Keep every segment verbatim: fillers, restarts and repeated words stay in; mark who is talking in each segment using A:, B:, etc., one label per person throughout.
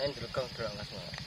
A: Endrekeng brangas.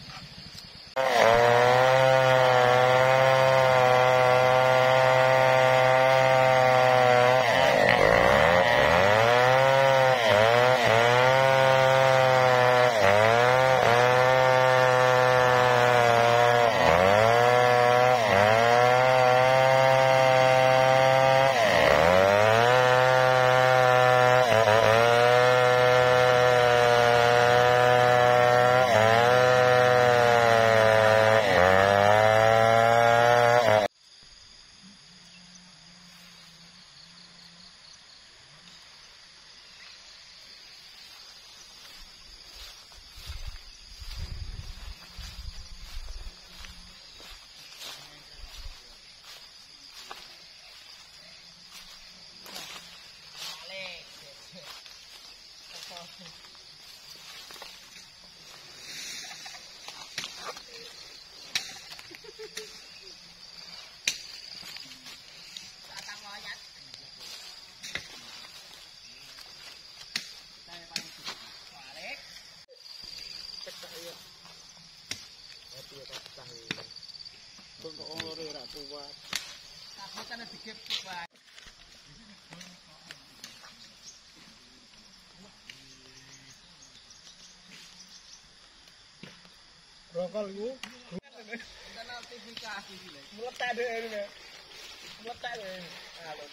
B: Rokol iku kan notifikasi iki lho. Meletak deh ini. Meletak deh. Alon.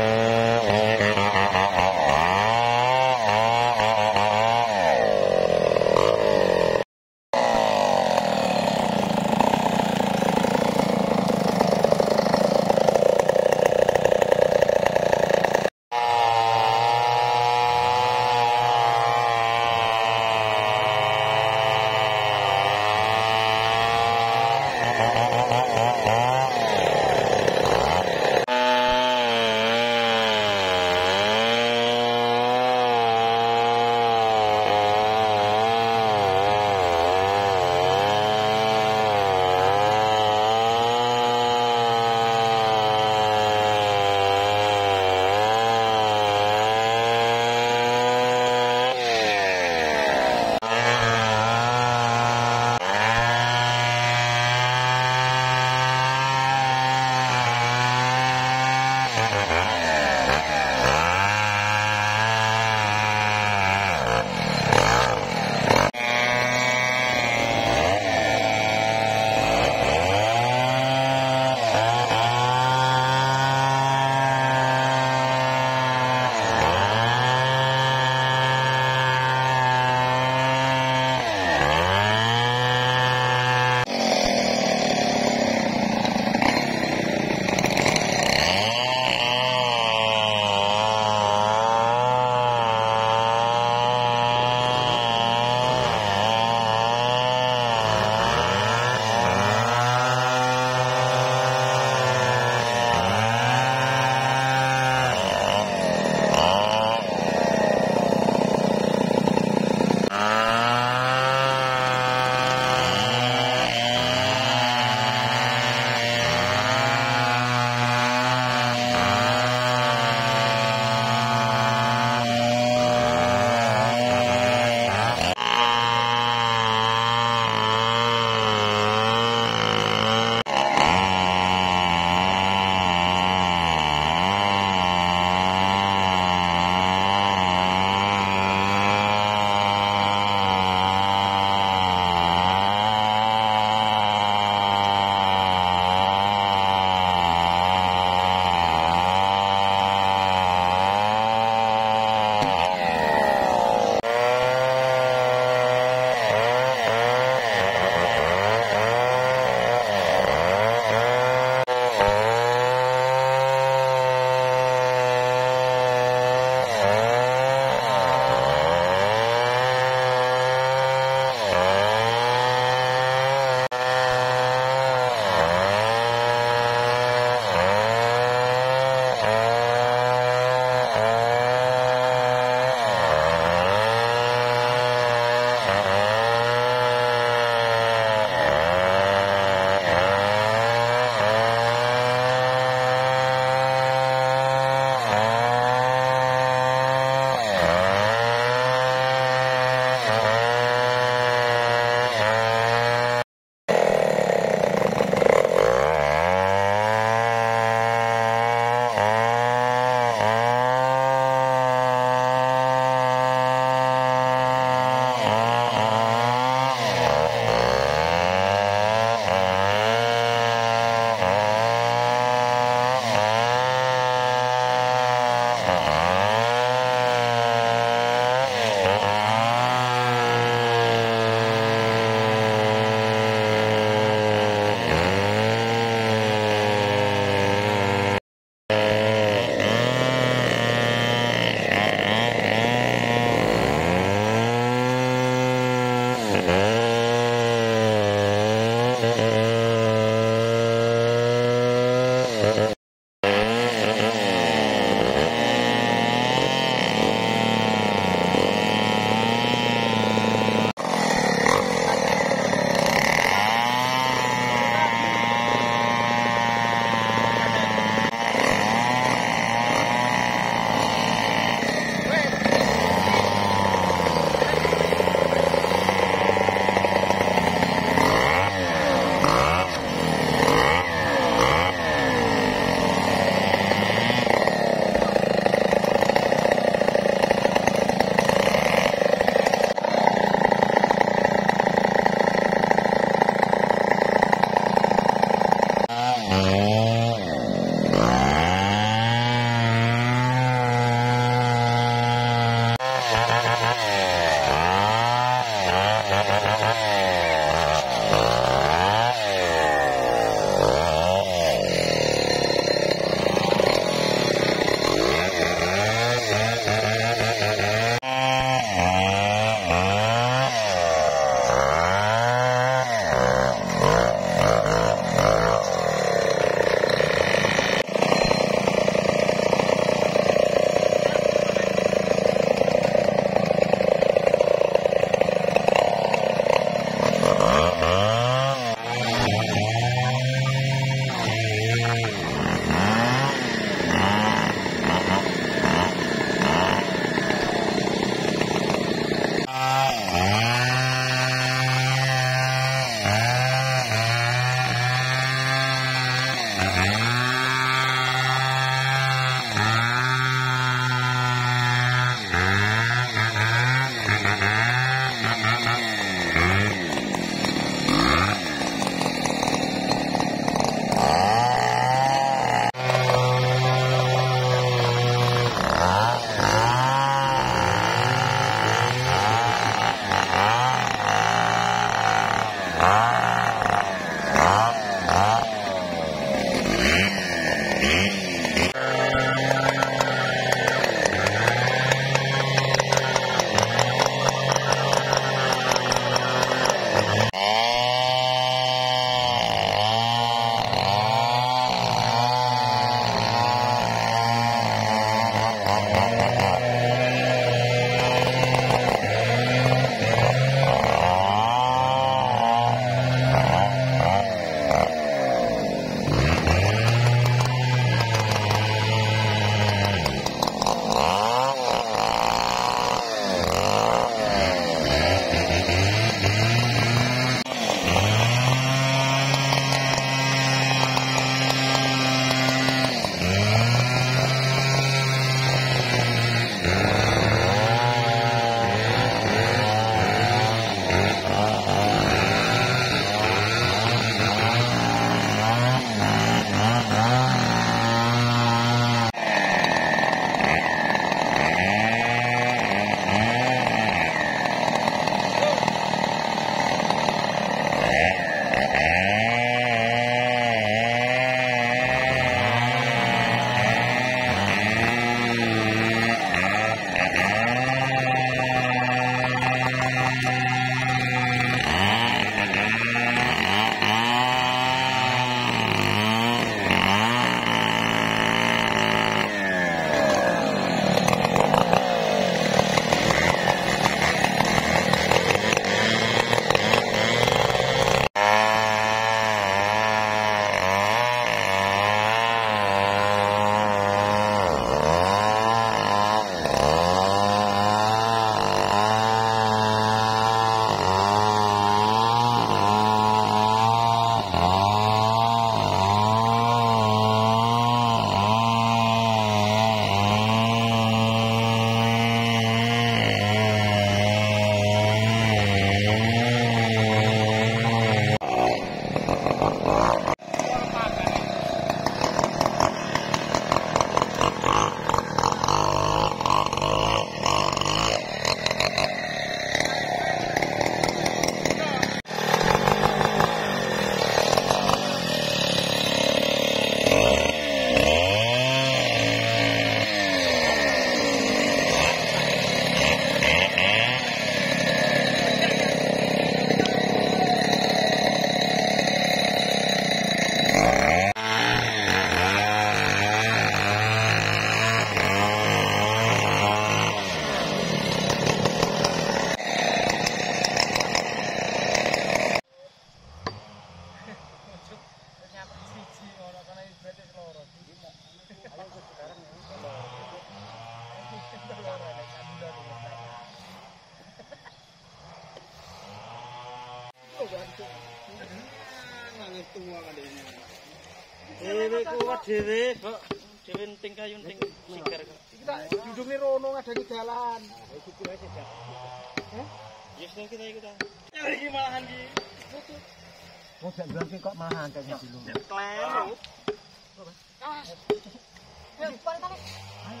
B: kuat dhewe, kok. Dhewe enting kayu enting sigar kok. Iki tak dudunge rono ngadani dalan. Iki kuwi wis dak. Heh? Yes to kita iki ta. Iki malahan iki.
A: Wong gak bilang kok malahan kayaknya dulu.
B: Klem. Awas. Ayo, balik tarik. Ayo.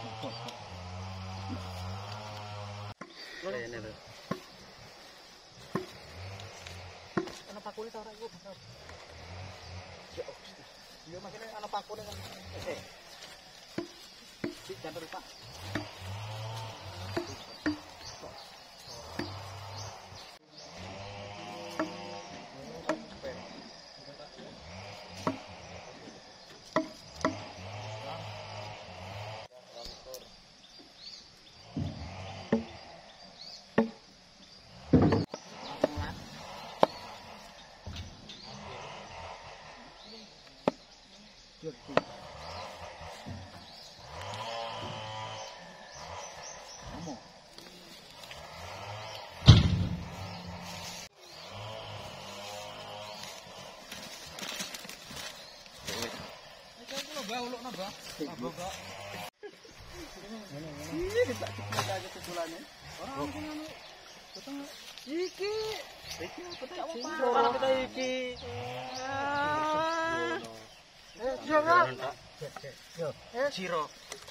B: Ini lho. Ana pakune ta ora iku? Iya makane ana pakune kan. Oke. Sik jangan lupa. Mbak uluk nambah. Nambah, Kak. Ini tak cepet aja sedulane. Ora ngono. Peteng iki. Iki apa ora kita iki. Eh, jangan. Yo, eh Ciro.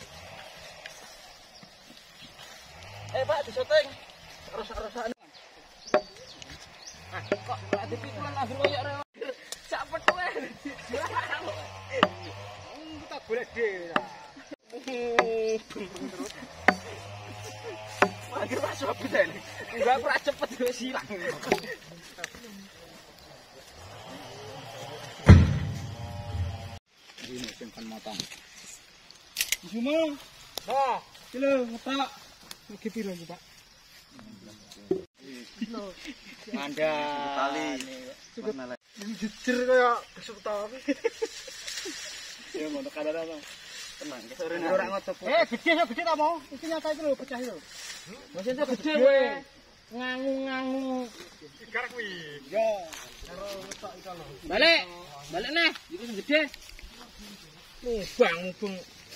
B: Eh, Pak, disetting. Rusak-rusakan. Ah, kok ora dipikulan akhir koyo ora. Sak petuwe. Kita boleh deh. Lagi rasa apa ini? Enggak pernah cepet juga silang. Ini simpan matang. Semua. Nah, kilo ngetak. Lagi piro iki, Pak? Anda tali. Ini jujur kayak besok tahu. Ya ngono kadang apa? Tenang, ora ngotot. Eh, gede ya gede ta mau? Iki nyata iki lho pecah lho. Mesin ta gede kowe. Ngangu-ngangu. Sigar kuwi. Ya. Karo letok iki lho. Balik. Balik neh. Iki sing gede. Nih, bang bung.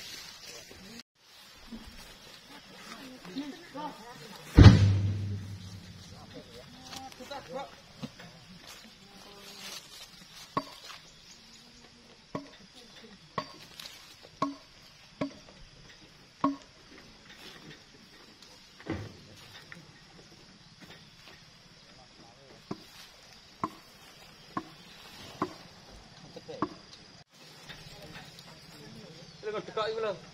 B: Kok dekok iki lho.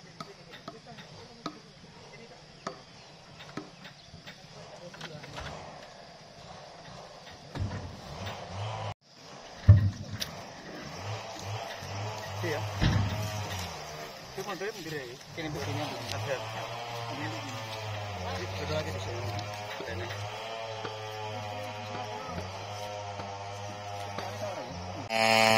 B: Iya. Itu mondore mundur ya. Kene begini ada. Ini betul lagi di sini. Ini.